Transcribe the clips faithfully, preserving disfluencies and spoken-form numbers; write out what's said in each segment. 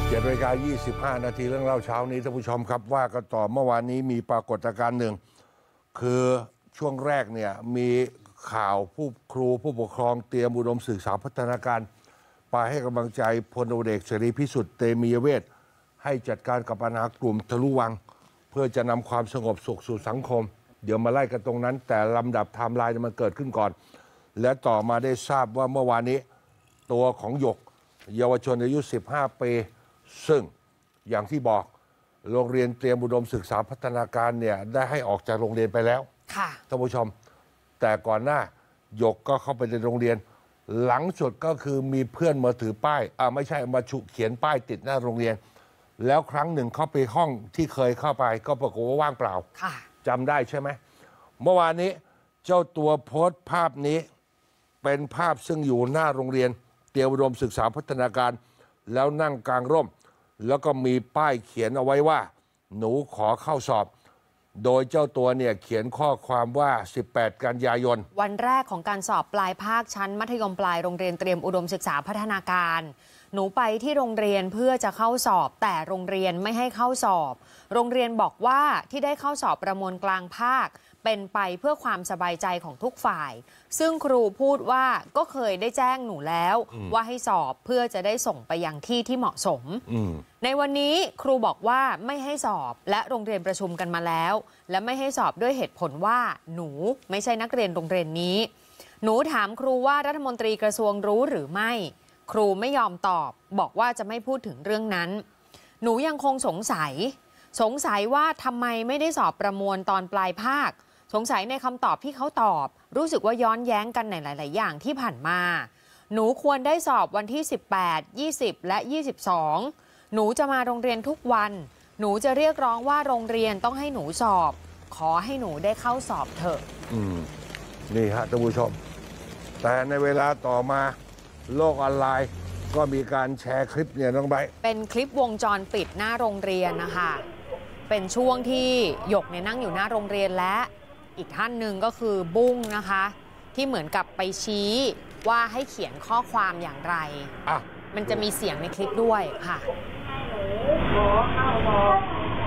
เจ็ดนาฬิกายี่สิบห้านาทีเรื่องเล่าเช้านี้ท่านผู้ชมครับว่ากันต่อเมื่อวานนี้มีปรากฏการณ์หนึ่งคือช่วงแรกเนี่ยมีข่าวผู้ครูผู้ปกครองเตรียมอุดมศึกษาพัฒนาการไปให้กำลังใจพลตำรวจเอกเสรีพิสุทธิ์เตมียเวทให้จัดการกับปัญหากลุ่มทะลุวังเพื่อจะนำความสงบสุขสู่สังคมเดี๋ยวมาไล่กันตรงนั้นแต่ลำดับไทม์ไลน์มันเกิดขึ้นก่อนและต่อมาได้ทราบว่าเมื่อวานนี้ตัวของหยกเยาวชนอายุสิบห้าปีซึ่งอย่างที่บอกโรงเรียนเตรียมอุดมศึกษาพัฒนาการเนี่ยได้ให้ออกจากโรงเรียนไปแล้วท่านผู้ชมแต่ก่อนหน้าหยกก็เข้าไปในโรงเรียนหลังสุดก็คือมีเพื่อนมาถือป้ายอ่าไม่ใช่มาฉุเขียนป้ายติดหน้าโรงเรียนแล้วครั้งหนึ่งเข้าไปห้องที่เคยเข้าไปก็ปรากฏว่าว่างเปล่าจำได้ใช่ไหมเมื่อวานนี้เจ้าตัวโพสต์ภาพนี้เป็นภาพซึ่งอยู่หน้าโรงเรียนเตรียมอุดมศึกษาพัฒนาการแล้วนั่งกลางร่มแล้วก็มีป้ายเขียนเอาไว้ว่าหนูขอเข้าสอบโดยเจ้าตัวเนี่ยเขียนข้อความว่าสิบแปดกันยายนวันแรกของการสอบปลายภาคชั้นมัธยมปลายโรงเรียนเตรียมอุดมศึกษาพัฒนาการหนูไปที่โรงเรียนเพื่อจะเข้าสอบแต่โรงเรียนไม่ให้เข้าสอบโรงเรียนบอกว่าที่ได้เข้าสอบประมวลกลางภาคเป็นไปเพื่อความสบายใจของทุกฝ่ายซึ่งครูพูดว่าก็เคยได้แจ้งหนูแล้วว่าให้สอบเพื่อจะได้ส่งไปยังที่ที่เหมาะสมในวันนี้ครูบอกว่าไม่ให้สอบและโรงเรียนประชุมกันมาแล้วและไม่ให้สอบด้วยเหตุผลว่าหนูไม่ใช่นักเรียนโรงเรียนนี้หนูถามครูว่ารัฐมนตรีกระทรวงรู้หรือไม่ครูไม่ยอมตอบบอกว่าจะไม่พูดถึงเรื่องนั้นหนูยังคงสงสัยสงสัยว่าทำไมไม่ได้สอบประมวลตอนปลายภาคสงสัยในคำตอบที่เขาตอบรู้สึกว่าย้อนแย้งกันในหลายๆอย่างที่ผ่านมาหนูควรได้สอบวันที่สิบแปด ยี่สิบและยี่สิบสองหนูจะมาโรงเรียนทุกวันหนูจะเรียกร้องว่าโรงเรียนต้องให้หนูสอบขอให้หนูได้เข้าสอบเถอะอืมนี่ฮะท่านผู้ชมแต่ในเวลาต่อมาโลกออนไลน์ก็มีการแชร์คลิปเนี่ยน้องใบเป็นคลิปวงจรปิดหน้าโรงเรียนนะคะเป็นช่วงที่หยกเนี่ยนั่งอยู่หน้าโรงเรียนและอีกท่านหนึ่งก็คือบุ้งนะคะที่เหมือนกับไปชี้ว่าให้เขียนข้อความอย่างไรอ่ะมันจะมีเสียงในคลิปด้วยค่ะขอเข้าบอก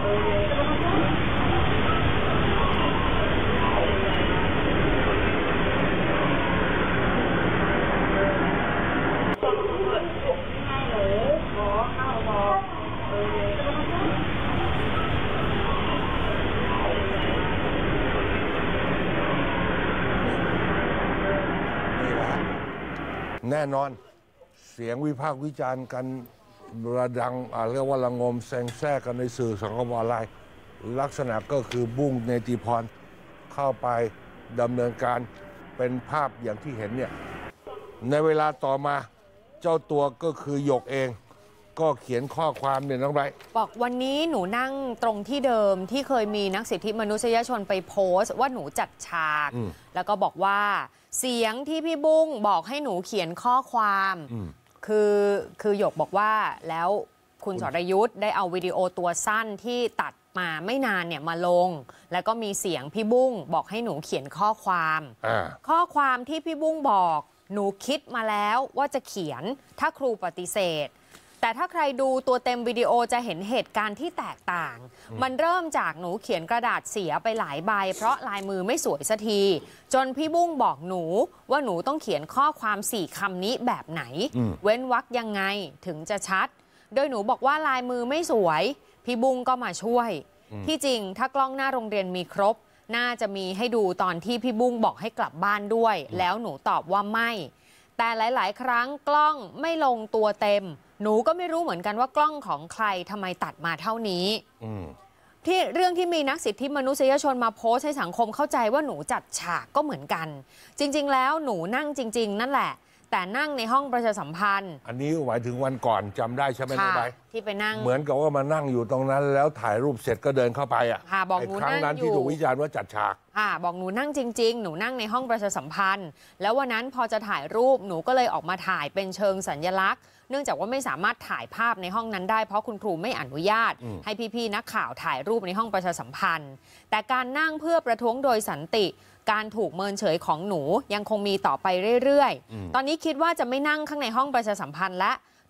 แน่นอนเสียงวิพากษ์วิจารณ์กันระดังเรียกว่าระงมแซงแทรกกันในสื่อสังคมออนไลน์ลักษณะก็คือบุ้งเนติพรเข้าไปดำเนินการเป็นภาพอย่างที่เห็นเนี่ยในเวลาต่อมาเจ้าตัวก็คือหยกเองก็เขียนข้อความเนี่ยน้องไบร์ทบอกวันนี้หนูนั่งตรงที่เดิมที่เคยมีนักสิทธิมนุษยชนไปโพสต์ว่าหนูจัดฉากแล้วก็บอกว่าเสียงที่พี่บุ้งบอกให้หนูเขียนข้อความคือคือหยกบอกว่าแล้วคุณสรยุทธ์ได้เอาวิดีโอตัวสั้นที่ตัดมาไม่นานเนี่ยมาลงแล้วก็มีเสียงพี่บุ้งบอกให้หนูเขียนข้อความข้อความที่พี่บุ้งบอกหนูคิดมาแล้วว่าจะเขียนถ้าครูปฏิเสธแต่ถ้าใครดูตัวเต็มวิดีโอจะเห็นเหตุการณ์ที่แตกต่างมันเริ่มจากหนูเขียนกระดาษเสียไปหลายใบเพราะลายมือไม่สวยสักทีจนพี่บุ้งบอกหนูว่าหนูต้องเขียนข้อความสี่คำนี้แบบไหนเว้นวรรคยังไงถึงจะชัดโดยหนูบอกว่าลายมือไม่สวยพี่บุ้งก็มาช่วยที่จริงถ้ากล้องหน้าโรงเรียนมีครบน่าจะมีให้ดูตอนที่พี่บุ้งบอกให้กลับบ้านด้วยแล้วหนูตอบว่าไม่แต่หลายๆครั้งกล้องไม่ลงตัวเต็มหนูก็ไม่รู้เหมือนกันว่ากล้องของใครทำไมตัดมาเท่านี้ที่เรื่องที่มีนักสิทธิมนุษยชนมาโพสต์ให้สังคมเข้าใจว่าหนูจัดฉากก็เหมือนกันจริงๆแล้วหนูนั่งจริงๆนั่นแหละแต่นั่งในห้องประชาสัมพันธ์อันนี้หมายถึงวันก่อนจำได้ใช่ไหมน้องใบที่ไปนั่งเหมือนกับว่ามานั่งอยู่ตรงนั้นแล้วถ่ายรูปเสร็จก็เดินเข้าไปอ่ะบอกหนูนั่งอยู่ครั้งนั้นที่ถูกวิจารณ์ว่าจัดฉากค่ะบอกหนูนั่งจริงๆหนูนั่งในห้องประชาสัมพันธ์แล้ววันนั้นพอจะถ่ายรูปหนูก็เลยออกมาถ่ายเป็นเชิงสัญลักษณ์เนื่องจากว่าไม่สามารถถ่ายภาพในห้องนั้นได้เพราะคุณครูไม่อนุญาตให้พี่ๆนักข่าวถ่ายรูปในห้องประชาสัมพันธ์แต่การนั่งเพื่อประท้วงโดยสันติการถูกเมินเฉยของหนูยังคงมีต่อไปเรื่อยๆตอนนี้คิดว่าจะไม่นั่งข้างในห้องประชาสัมพันธ์และ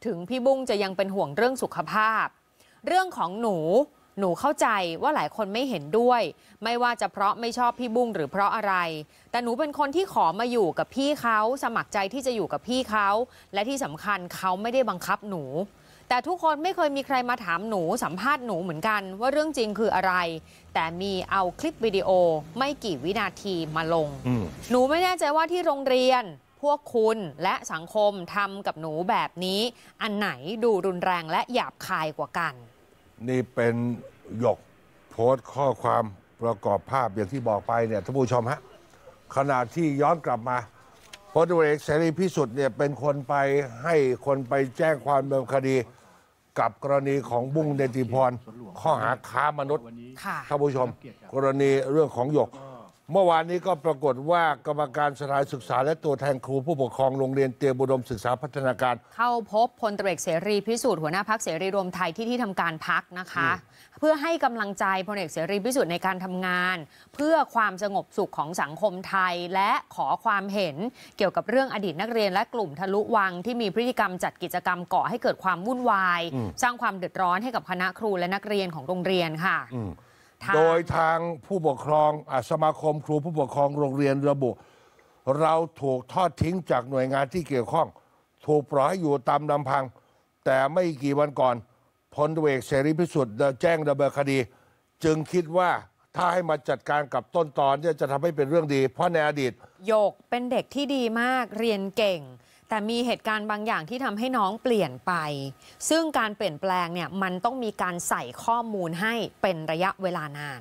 ถึงพี่บุ้งจะยังเป็นห่วงเรื่องสุขภาพเรื่องของหนูหนูเข้าใจว่าหลายคนไม่เห็นด้วยไม่ว่าจะเพราะไม่ชอบพี่บุ้งหรือเพราะอะไรแต่หนูเป็นคนที่ขอมาอยู่กับพี่เขาสมัครใจที่จะอยู่กับพี่เขาและที่สำคัญเขาไม่ได้บังคับหนูแต่ทุกคนไม่เคยมีใครมาถามหนูสัมภาษณ์หนูเหมือนกันว่าเรื่องจริงคืออะไรแต่มีเอาคลิปวิดีโอไม่กี่วินาทีมาลงหนูไม่แน่ใจว่าที่โรงเรียนพวกคุณและสังคมทำกับหนูแบบนี้อันไหนดูรุนแรงและหยาบคายกว่ากันนี่เป็นหยกโพสต์ข้อความประกอบภาพอย่างที่บอกไปเนี่ยท่านผู้ชมฮะขณะที่ย้อนกลับมาพลตำรวจเอกเสรีพิสุทธิ์เนี่ยเป็นคนไปให้คนไปแจ้งความดำเนินคดีกับกรณีของบุ้งเดชติพรข้อหาค้ามนุษย์ท่านผู้ชมกรณีเรื่องของหยกเมื่อวานนี้ก็ปรากฏว่ากรรมการสถานศึกษาและตัวแทนครูผู้ปกครองโรงเรียนเตรียมอุดมศึกษาพัฒนาการเข้าพบพลตำรวจเอกเสรีพิสุทธิ์หัวหน้าพรรคเสรีรวมไทยที่ที่ทำการพรรคนะคะเพื่อให้กำลังใจพลเอกเสรีพิสุทธิ์ในการทำงานเพื่อความสงบสุขของสังคมไทยและขอความเห็นเกี่ยวกับเรื่องอดีตนักเรียนและกลุ่มทะลุวังที่มีพฤติกรรมจัดกิจกรรมก่อให้เกิดความวุ่นวายสร้างความเดือดร้อนให้กับคณะครูและนักเรียนของโรงเรียนค่ะโดยทางผู้ปกครองสมาคมครูผู้ปกครองโรงเรียนระบุเราถูกทอดทิ้งจากหน่วยงานที่เกี่ยวข้องถูกปล่อยให้อยู่ตามลำพังแต่ไม่กี่วันก่อนพลตำรวจเอกเสรีพิสุทธิ์แจ้งดำเนินคดีจึงคิดว่าถ้าให้มาจัดการกับต้นตอนจะทำให้เป็นเรื่องดีเพราะในอดีตโยกเป็นเด็กที่ดีมากเรียนเก่งแต่มีเหตุการณ์บางอย่างที่ทำให้น้องเปลี่ยนไปซึ่งการเปลี่ยนแปลงเนี่ยมันต้องมีการใส่ข้อมูลให้เป็นระยะเวลานาน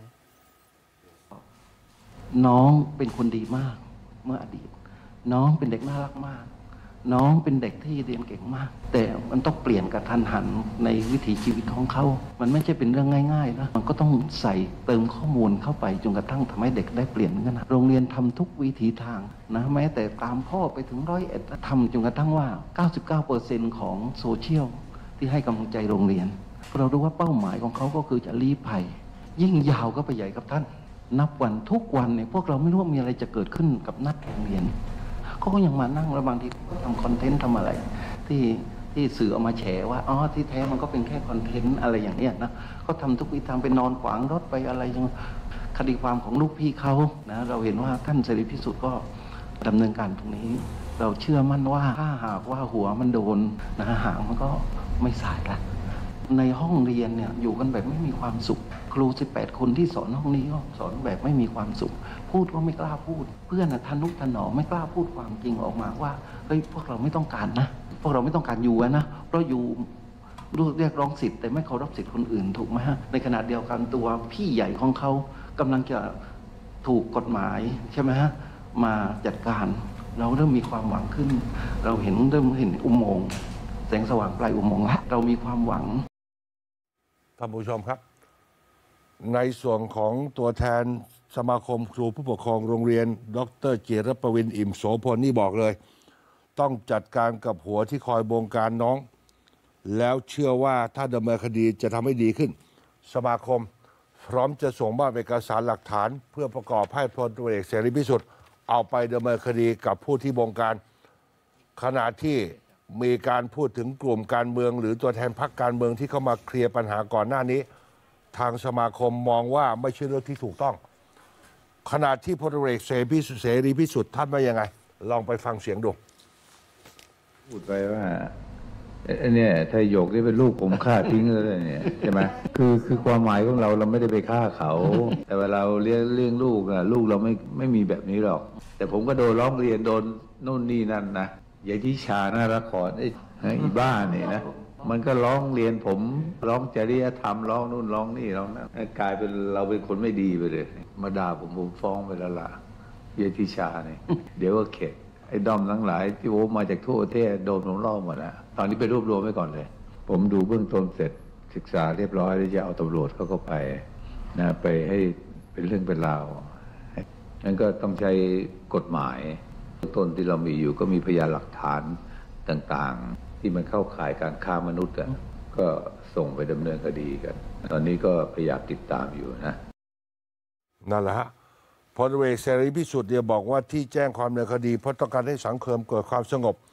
น้องเป็นคนดีมากเมื่ออดีตน้องเป็นเด็กน่ารักมากน้องเป็นเด็กที่เรียนเก่งมากแต่มันต้องเปลี่ยนกระทันหันในวิถีชีวิตของเขามันไม่ใช่เป็นเรื่องง่ายๆนะมันก็ต้องใส่เติมข้อมูลเข้าไปจนกระทั่งทำให้เด็กได้เปลี่ยนกันนะโรงเรียนทำทุกวิถีทางนะแม้แต่ตามพ่อไปถึงร้อยเอ็ดทำจนกระทั่งว่า เก้าสิบเก้าเปอร์เซ็นต์ ของโซเชียลที่ให้กำลังใจโรงเรียนเรารู้ว่าเป้าหมายของเขาก็คือจะลี้ภัยยิ่งยาวก็ไปใหญ่กับท่านนับวันทุกวันเนี่ยพวกเราไม่รู้ว่ามีอะไรจะเกิดขึ้นกับนักโรงเรียนเขาก็ยังมานั่งแล้วบางทีทำคอนเทนต์ทำอะไรที่ที่สื่อเอามาแฉว่าอ๋อที่แท้มันก็เป็นแค่คอนเทนต์อะไรอย่างเนี้ยนะเขาทำทุกวิธีทางไปนอนขวางรถไปอะไรอย่างคดีความของลูกพี่เขานะเราเห็นว่าท่านเสรีพิสุทธิ์ก็ดำเนินการตรงนี้เราเชื่อมั่นว่าถ้าหากว่าหัวมันโดนนะหางมันก็ไม่สายละในห้องเรียนเนี่ยอยู่กันแบบไม่มีความสุขครูสิบแปดคนที่สอนห้องนี้ก็สอนแบบไม่มีความสุขพูดก็ไม่กล้าพูดเพื่อนทนุถนอมไม่กล้าพูดความจริงออกมาว่าเฮ้ยพวกเราไม่ต้องการนะพวกเราไม่ต้องการอยู่นะเพราะอยู่เรียกร้องสิทธิ์แต่ไม่เคารพสิทธิ์คนอื่นถูกไหมฮะในขณะเดียวกันตัวพี่ใหญ่ของเขากำลังจะถูกกฎหมายใช่ไหมฮะมาจัดการเราเริ่มมีความหวังขึ้นเราเห็นเริ่มเห็นอุโมงค์แสงสว่างปลายอุโมงค์แล้วเรามีความหวังท่านผู้ชมครับในส่วนของตัวแทนสมาคมครูผู้ปกครองโรงเรียนดรเจรประวินอิ่มโสพลนี่บอกเลยต้องจัดการกับหัวที่คอยบงการน้องแล้วเชื่อว่าถ้าดำเนินคดีจะทำให้ดีขึ้นสมาคมพร้อมจะส่งมอบเอกสารหลักฐานเพื่อประกอบให้พลตำรวจเอกเสรีพิสุทธิ์เอาไปดำเนินคดีกับผู้ที่บงการขณะที่มีการพูดถึงกลุ่มการเมืองหรือตัวแทนพรรคการเมืองที่เข้ามาเคลียร์ปัญหาก่อนหน้านี้ทางสมาคมมองว่าไม่ใช่เรื่องที่ถูกต้องขณะที่พลตำรวจเอกเสรีพิสุทธิ์ท่านว่ายังไงลองไปฟังเสียงดูพูดไปว่าเนี่ยถ้าหยกนี่เป็นลูกผมฆ่าทิ้งเลยเนี่ยใช่ไหมคือคือความหมายของเราเราไม่ได้ไปฆ่าเขาแต่ว่าเราเลี้ยงเลี้ยงลูกอะลูกเราไม่ไม่มีแบบนี้หรอกแต่ผมก็โดนร้องเรียนโดนนู่นนี่นั่นนะยายทิชาน่ารักขอไอ้อีบ้าเนี่ยนะมันก็ร้องเรียนผมร้องจริยธรรมร้องนู่นร้องนี่ร้องนั่นกลายเป็นเราเป็นคนไม่ดีไปเลยมาด่าผมผมฟ้องไปแล้วล่ะยายทิชาเนี่ยเดี๋ยวก็เข็ดไอ้ดอมทั้งหลายที่โอ้มาจากทั่วประเทศโดนผมล่อหมดนะตอนนี้ไปรวบรวมไว้ก่อนเลยผมดูเบื้องต้นเสร็จศึกษาเรียบร้อยแล้วจะเอาตำรวจเขาก็ไปนะไปให้เป็นเรื่องเป็นราวนั่นก็ต้องใช้กฎหมายต้นที่เรามีอยู่ก็มีพยานหลักฐานต่างๆที่มันเข้าข่ายการค้ามนุษย์กันก็ส่งไปดำเนินคดีกันตอนนี้ก็พยายามติดตามอยู่นะนั่นแหละฮะพลตำรวจเอกเสรีพิสุทธิ์เนี่ยบอกว่าที่แจ้งความดำเนินคดีเพราะต้องการให้สังคมเกิดความสงบ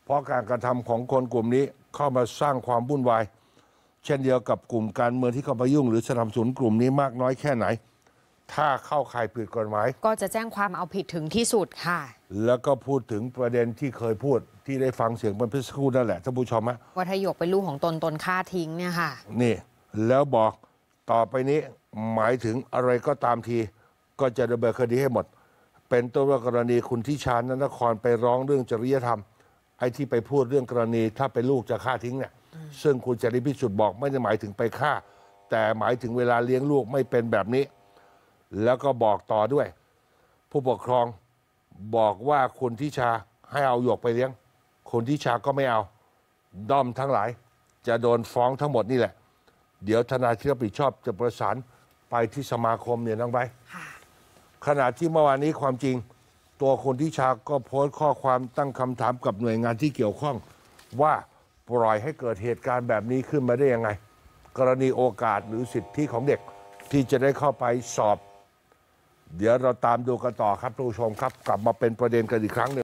ราะการกระทำของคนกลุ่มนี้เข้ามาสร้างความวุ่นวายเช่นเดียวกับกลุ่มการเมืองที่เข้ามายุ่งหรือสนับสนุนกลุ่มนี้มากน้อยแค่ไหนถ้าเข้าข่ายผิดกฎหมายก็จะแจ้งความเอาผิดถึงที่สุดค่ะแล้วก็พูดถึงประเด็นที่เคยพูดที่ได้ฟังเสียงเป็นพิสคูนั่นแหละท่านผู้ชมฮะว่าถ้าหยกเป็นลูกของตนตนฆ่าทิ้งเนี่ยค่ะนี่แล้วบอกต่อไปนี้หมายถึงอะไรก็ตามทีก็จะดำเนินคดีให้หมดเป็นต้นว่ากรณีคุณทิชานนครไปร้องเรื่องจริยธรรมไอ้ที่ไปพูดเรื่องกรณีถ้าเป็นลูกจะฆ่าทิ้งเนี่ยซึ่งคุณจริพิสุทธิ์บอกไม่ได้หมายถึงไปฆ่าแต่หมายถึงเวลาเลี้ยงลูกไม่เป็นแบบนี้แล้วก็บอกต่อด้วยผู้ปกครองบอกว่าคุณทิชาให้เอาหยกไปเลี้ยงคุณทิชาก็ไม่เอาด้อมทั้งหลายจะโดนฟ้องทั้งหมดนี่แหละเดี๋ยวทนายที่รับผิดชอบจะประสานไปที่สมาคมเนี่ยน้องใบขณะที่เมื่อวานนี้ความจริงตัวคุณทิชาก็โพสต์ข้อความตั้งคำถามกับหน่วยงานที่เกี่ยวข้องว่าปล่อยให้เกิดเหตุการณ์แบบนี้ขึ้นมาได้ยังไงกรณีโอกาสหรือสิทธิของเด็กที่จะได้เข้าไปสอบเดี๋ยวเราตามดูกันต่อครับทุกผู้ชมครับกลับมาเป็นประเด็นกันอีกครั้งหนึ่ง